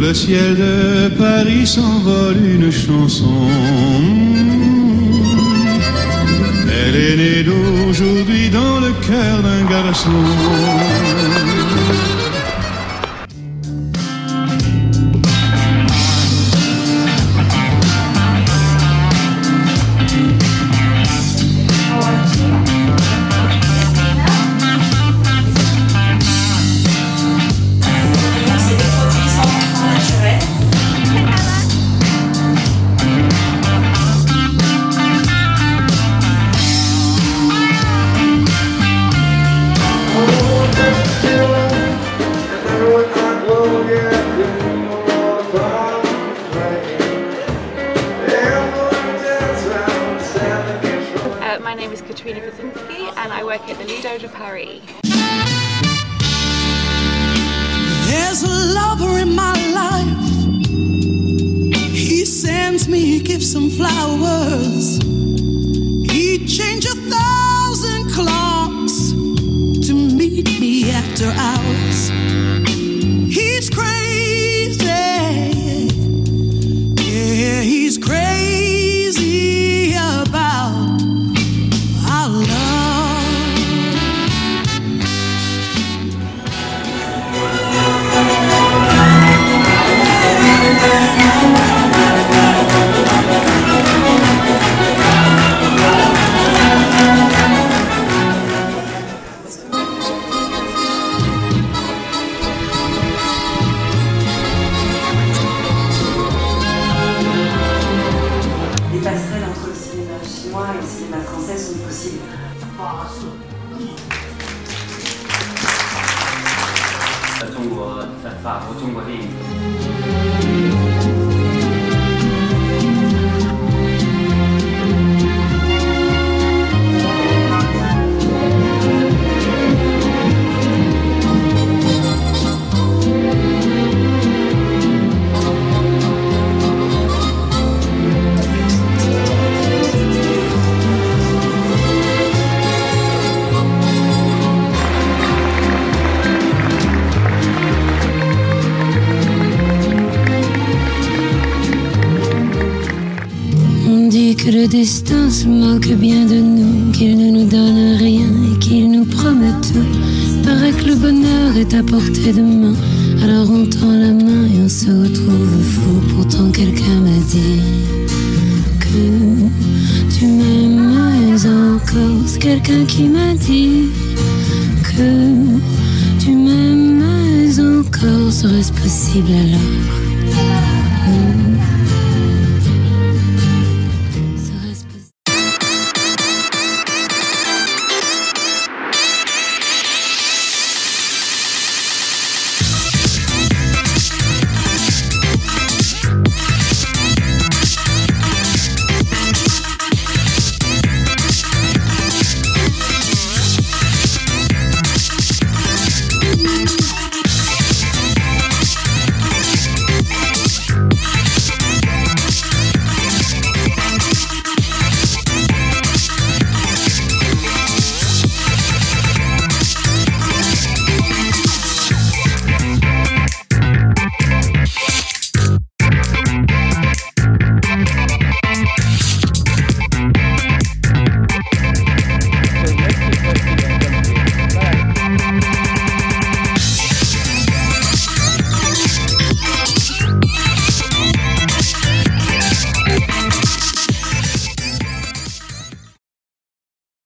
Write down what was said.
le ciel de Paris s'envole une chanson. Elle est née d'aujourd'hui dans le cœur d'un garçon. My name is and I work at the Lido de Paris. There's a lover in my life. He sends me gifts and flowers. He'd change 1,000 clocks to meet me after hours. He's crazy, yeah, he's crazy about our love. Les passerelles entre le cinéma chinois et le cinéma français sont possibles. Que le destin se moque bien de nous, qu'il ne nous donne rien et qu'il nous promet tout. Paraît que le bonheur est à portée de main, alors on tend la main et on se retrouve fou. Pourtant quelqu'un m'a dit que tu m'aimes encore. C'est quelqu'un qui m'a dit que tu m'aimes encore. Serait-ce possible alors?